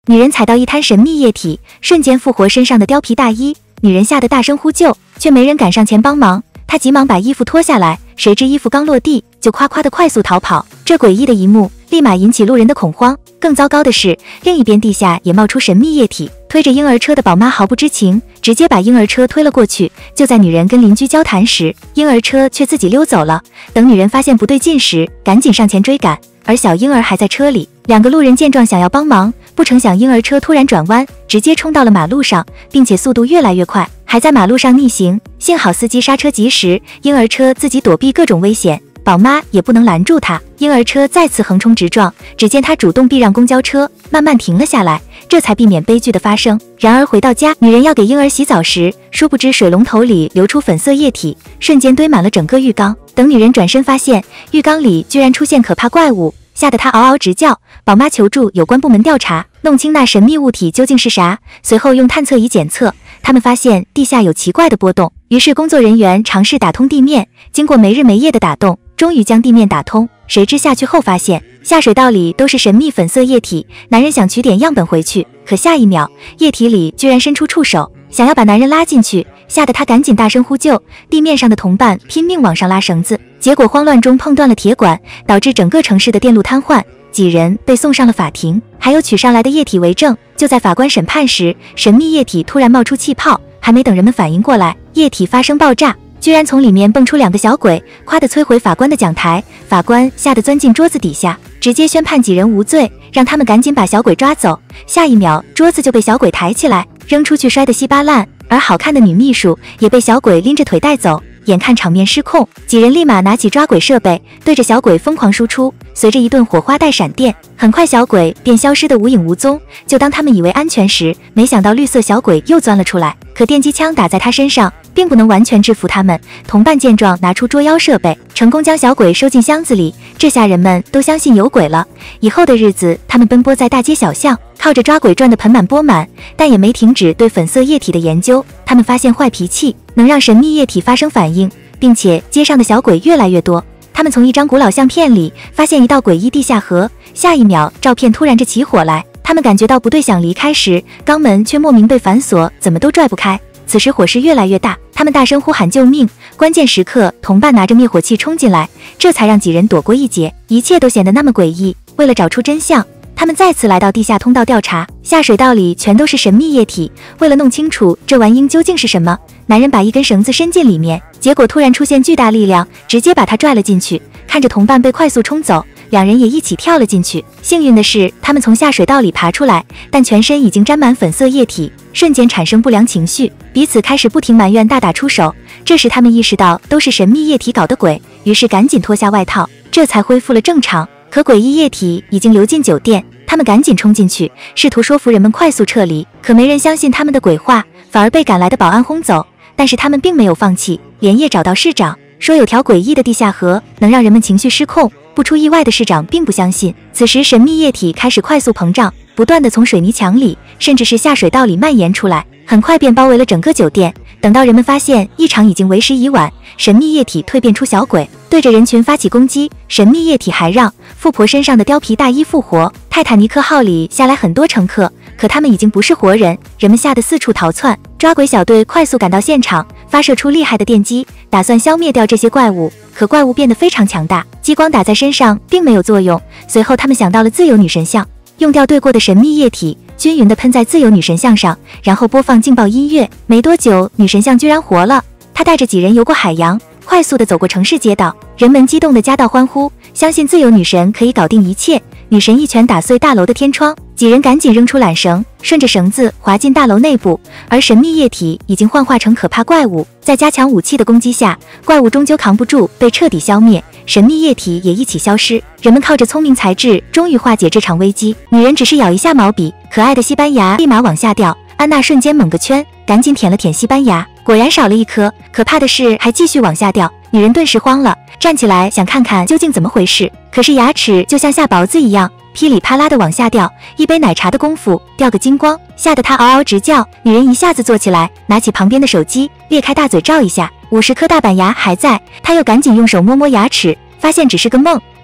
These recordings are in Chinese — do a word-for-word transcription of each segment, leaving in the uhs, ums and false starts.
女人踩到一滩神秘液体，瞬间复活身上的貂皮大衣。女人吓得大声呼救，却没人赶上前帮忙。她急忙把衣服脱下来，谁知衣服刚落地，就夸夸的快速逃跑。这诡异的一幕立马引起路人的恐慌。更糟糕的是，另一边地下也冒出神秘液体。推着婴儿车的宝妈毫不知情，直接把婴儿车推了过去。就在女人跟邻居交谈时，婴儿车却自己溜走了。等女人发现不对劲时，赶紧上前追赶，而小婴儿还在车里。两个路人见状想要帮忙，不成想婴儿车突然转弯，直接冲到了马路上，并且速度越来越快，还在马路上逆行。幸好司机刹车及时，婴儿车自己躲避各种危险，宝妈也不能拦住他。婴儿车再次横冲直撞，只见他主动避让公交车，慢慢停了下来，这才避免悲剧的发生。然而回到家，女人要给婴儿洗澡时，殊不知水龙头里流出粉色液体，瞬间堆满了整个浴缸。等女人转身发现，浴缸里居然出现可怕怪物，吓得她嗷嗷直叫。宝妈求助有关部门调查，弄清那神秘物体究竟是啥。随后用探测仪检测，他们发现地下有奇怪的波动，于是工作人员尝试打通地面，经过没日没夜的打洞，终于将地面打通。谁知下去后发现下水道里都是神秘粉色液体。男人想取点样本回去，可下一秒液体里居然伸出触手，想要把男人拉进去，吓得他赶紧大声呼救。地面上的同伴拼命往上拉绳子，结果慌乱中碰断了铁管，导致整个城市的电路瘫痪。几人被送上了法庭，还有取上来的液体为证。就在法官审判时，神秘液体突然冒出气泡，还没等人们反应过来，液体发生爆炸，居然从里面蹦出两个小鬼，夸地摧毁法官的讲台。法官吓得钻进桌子底下，直接宣判几人无罪，让他们赶紧把小鬼抓走。下一秒，桌子就被小鬼抬起来，扔出去摔得稀巴烂，而好看的女秘书也被小鬼拎着腿带走。眼看场面失控，几人立马拿起抓鬼设备，对着小鬼疯狂输出。随着一顿火花带闪电，很快小鬼便消失得无影无踪。就当他们以为安全时，没想到绿色小鬼又钻了出来，可电击枪打在他身上，并不能完全制服他们。同伴见状，拿出捉妖设备，成功将小鬼收进箱子里。这下人们都相信有鬼了。以后的日子，他们奔波在大街小巷，靠着抓鬼赚得盆满钵满，但也没停止对粉色液体的研究。他们发现坏脾气能让神秘液体发生反应，并且街上的小鬼越来越多。他们从一张古老相片里发现一道诡异地下河，下一秒照片突然着起火来。他们感觉到不对，想离开时，肛门却莫名被反锁，怎么都拽不开。此时火势越来越大，他们大声呼喊救命。关键时刻，同伴拿着灭火器冲进来，这才让几人躲过一劫。一切都显得那么诡异。为了找出真相，他们再次来到地下通道调查，下水道里全都是神秘液体。为了弄清楚这玩意究竟是什么，男人把一根绳子伸进里面，结果突然出现巨大力量，直接把他拽了进去。看着同伴被快速冲走，两人也一起跳了进去。幸运的是，他们从下水道里爬出来，但全身已经沾满粉色液体，瞬间产生不良情绪，彼此开始不停埋怨，大打出手。这时他们意识到都是神秘液体搞的鬼，于是赶紧脱下外套，这才恢复了正常。可诡异液体已经流进酒店，他们赶紧冲进去，试图说服人们快速撤离，可没人相信他们的鬼话，反而被赶来的保安轰走。但是他们并没有放弃，连夜找到市长，说有条诡异的地下河能让人们情绪失控。不出意外的市长并不相信。此时神秘液体开始快速膨胀，不断的从水泥墙里甚至是下水道里蔓延出来，很快便包围了整个酒店。等到人们发现异常已经为时已晚，神秘液体蜕变出小鬼，对着人群发起攻击。神秘液体还让富婆身上的貂皮大衣复活。泰坦尼克号里下来很多乘客，可他们已经不是活人，人们吓得四处逃窜。抓鬼小队快速赶到现场，发射出厉害的电击，打算消灭掉这些怪物。可怪物变得非常强大，激光打在身上并没有作用。随后他们想到了自由女神像，用掉兑过的神秘液体，均匀地喷在自由女神像上，然后播放劲爆音乐。没多久，女神像居然活了，她带着几人游过海洋，快速地走过城市街道，人们激动地夹道欢呼，相信自由女神可以搞定一切。女神一拳打碎大楼的天窗，几人赶紧扔出缆绳，顺着绳子滑进大楼内部。而神秘液体已经幻化成可怕怪物，在加强武器的攻击下，怪物终究扛不住，被彻底消灭，神秘液体也一起消失。人们靠着聪明才智，终于化解这场危机。女人只是咬一下毛笔，可爱的西班牙立马往下掉。安娜瞬间猛个圈，赶紧舔了舔西班牙，果然少了一颗。可怕的是还继续往下掉，女人顿时慌了，站起来想看看究竟怎么回事，可是牙齿就像下雹子一样，噼里啪啦的往下掉，一杯奶茶的功夫掉个精光，吓得她嗷嗷直叫。女人一下子坐起来，拿起旁边的手机，裂开大嘴照一下，五十颗大板牙还在。她又赶紧用手摸摸牙齿，发现只是个梦。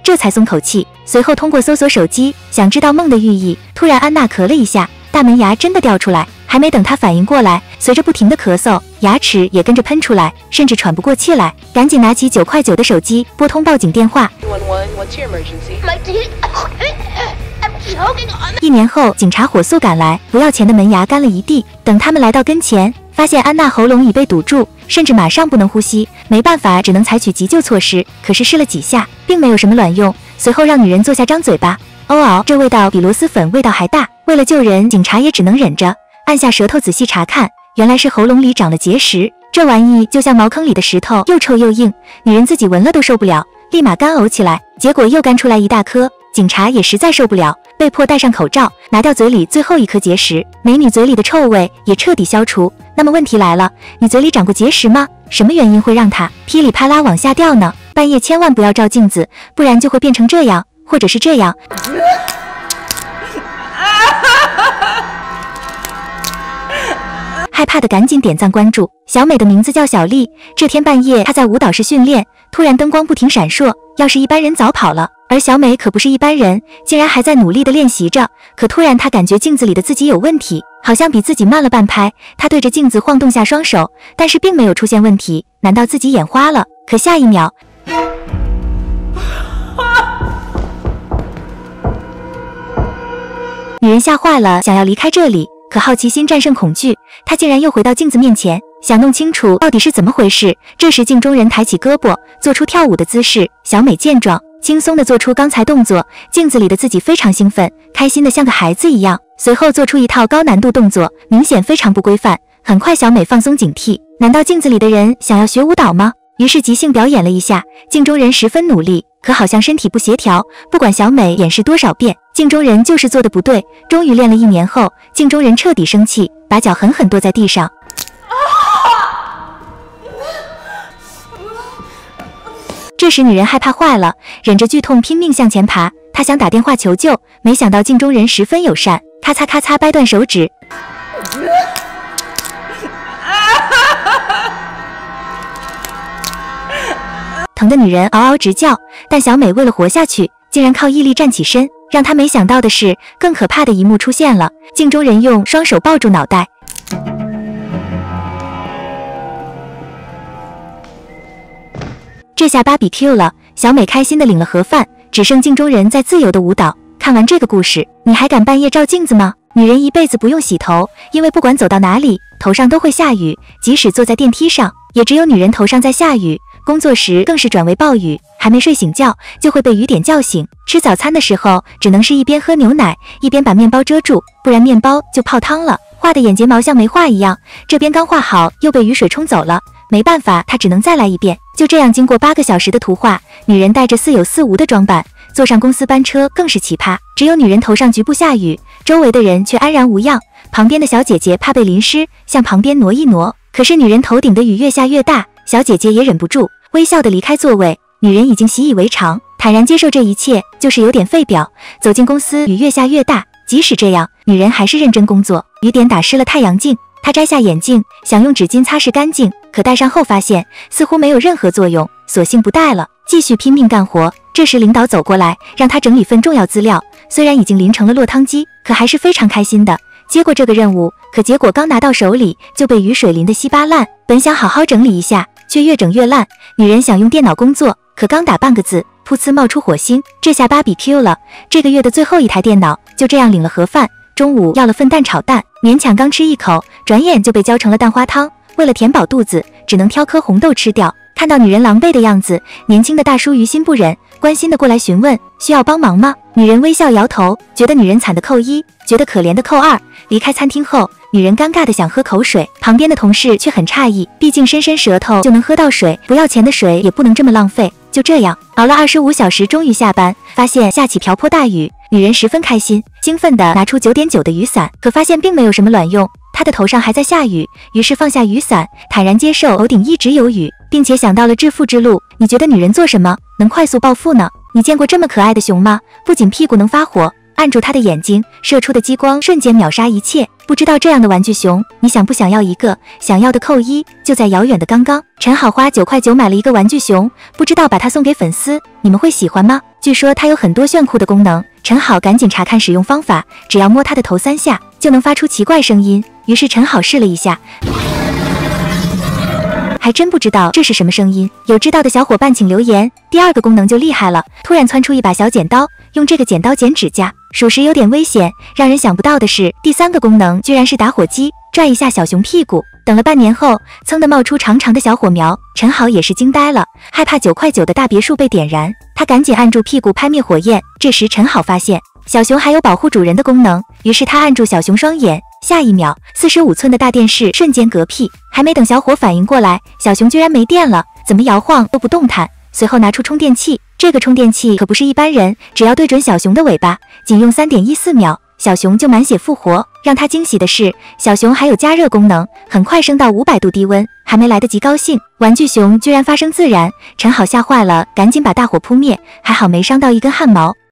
这才松口气。随后通过搜索手机，想知道梦的寓意。突然安娜咳了一下，大门牙真的掉出来。还没等她反应过来，随着不停的咳嗽，牙齿也跟着喷出来，甚至喘不过气来。赶紧拿起九块九的手机，拨通报警电话。一年后，警察火速赶来，不要钱的门牙干了一地。等他们来到跟前，发现安娜喉咙已被堵住，甚至马上不能呼吸，没办法，只能采取急救措施。可是试了几下，并没有什么卵用。随后让女人坐下，张嘴巴。哦嗷，这味道比螺蛳粉味道还大。为了救人，警察也只能忍着，按下舌头仔细查看，原来是喉咙里长了结石。这玩意就像茅坑里的石头，又臭又硬，女人自己闻了都受不了，立马干呕起来，结果又干出来一大颗。警察也实在受不了，被迫戴上口罩，拿掉嘴里最后一颗结石。美女嘴里的臭味也彻底消除。那么问题来了，你嘴里长过结石吗？什么原因会让它噼里啪啦往下掉呢？半夜千万不要照镜子，不然就会变成这样，或者是这样。害怕的赶紧点赞关注。小美的名字叫小丽，这天半夜她在舞蹈室训练，突然灯光不停闪烁，要是一般人早跑了。而小美可不是一般人，竟然还在努力地练习着。可突然她感觉镜子里的自己有问题，好像比自己慢了半拍。她对着镜子晃动下双手，但是并没有出现问题。难道自己眼花了？可下一秒，女人吓坏了，想要离开这里。可好奇心战胜恐惧，她竟然又回到镜子面前，想弄清楚到底是怎么回事。这时镜中人抬起胳膊，做出跳舞的姿势。小美见状，轻松地做出刚才动作，镜子里的自己非常兴奋，开心的像个孩子一样。随后做出一套高难度动作，明显非常不规范。很快小美放松警惕，难道镜子里的人想要学舞蹈吗？于是即兴表演了一下，镜中人十分努力，可好像身体不协调，不管小美演示多少遍，镜中人就是做的不对。终于练了一年后，镜中人彻底生气，把脚狠狠跺在地上。这时女人害怕坏了，忍着剧痛拼命向前爬，她想打电话求救，没想到镜中人十分友善，咔嚓咔嚓掰断手指。疼的女人嗷嗷直叫，但小美为了活下去，竟然靠毅力站起身。让她没想到的是，更可怕的一幕出现了，镜中人用双手抱住脑袋。这下芭比 Q 了，小美开心的领了盒饭，只剩镜中人在自由的舞蹈。看完这个故事，你还敢半夜照镜子吗？女人一辈子不用洗头，因为不管走到哪里，头上都会下雨，即使坐在电梯上，也只有女人头上在下雨。工作时更是转为暴雨，还没睡醒觉就会被雨点叫醒。吃早餐的时候，只能是一边喝牛奶，一边把面包遮住，不然面包就泡汤了。画的眼睫毛像没画一样，这边刚画好又被雨水冲走了，没办法，她只能再来一遍。就这样，经过八个小时的图画，女人带着似有似无的装扮坐上公司班车，更是奇葩。只有女人头上局部下雨，周围的人却安然无恙。旁边的小姐姐怕被淋湿，向旁边挪一挪，可是女人头顶的雨越下越大，小姐姐也忍不住微笑地离开座位。女人已经习以为常，坦然接受这一切，就是有点废表。走进公司，雨越下越大，即使这样，女人还是认真工作。雨点打湿了太阳镜，她摘下眼镜，想用纸巾擦拭干净，可戴上后发现似乎没有任何作用，索性不戴了，继续拼命干活。这时领导走过来，让她整理份重要资料，虽然已经淋成了落汤鸡，可还是非常开心的接过这个任务。可结果刚拿到手里，就被雨水淋得稀巴烂。本想好好整理一下，却越整越烂。女人想用电脑工作，可刚打半个字，噗呲冒出火星。这下芭比 Q 了，这个月的最后一台电脑就这样领了盒饭。中午要了份蛋炒蛋，勉强刚吃一口，转眼就被浇成了蛋花汤。为了填饱肚子，只能挑颗红豆吃掉。看到女人狼狈的样子，年轻的大叔于心不忍，关心的过来询问需要帮忙吗？女人微笑摇头，觉得女人惨的扣一，觉得可怜的扣二。离开餐厅后，女人尴尬的想喝口水，旁边的同事却很诧异，毕竟伸伸舌头就能喝到水，不要钱的水也不能这么浪费。就这样熬了二十五小时，终于下班，发现下起瓢泼大雨。女人十分开心，兴奋地拿出九点九的雨伞，可发现并没有什么卵用，她的头上还在下雨，于是放下雨伞，坦然接受头顶一直有雨，并且想到了致富之路。你觉得女人做什么能快速暴富呢？你见过这么可爱的熊吗？不仅屁股能发火，按住它的眼睛，射出的激光瞬间秒杀一切。不知道这样的玩具熊，你想不想要一个？想要的扣一，就在遥远的刚刚。陈好花九块九买了一个玩具熊，不知道把它送给粉丝，你们会喜欢吗？ 据说它有很多炫酷的功能。陈好赶紧查看使用方法，只要摸它的头三下，就能发出奇怪声音。于是陈好试了一下，还真不知道这是什么声音，有知道的小伙伴请留言。第二个功能就厉害了，突然窜出一把小剪刀，用这个剪刀剪指甲，属实有点危险。让人想不到的是，第三个功能居然是打火机，拽一下小熊屁股。等了半年后，噌的冒出长长的小火苗，陈好也是惊呆了，害怕九块九的大别墅被点燃，他赶紧按住屁股拍灭火焰。这时陈好发现小熊还有保护主人的功能，于是他按住小熊双眼，下一秒四十五寸的大电视瞬间嗝屁，还没等小伙反应过来，小熊居然没电了，怎么摇晃都不动弹。随后拿出充电器，这个充电器可不是一般人，只要对准小熊的尾巴，仅用 三点一四秒，小熊就满血复活。让他惊喜的是，小熊还有加热功能，很快升到五百度低温，还没来得及高兴，玩具熊居然发生自燃。陈好吓坏了，赶紧把大火扑灭，还好没伤到一根汗毛。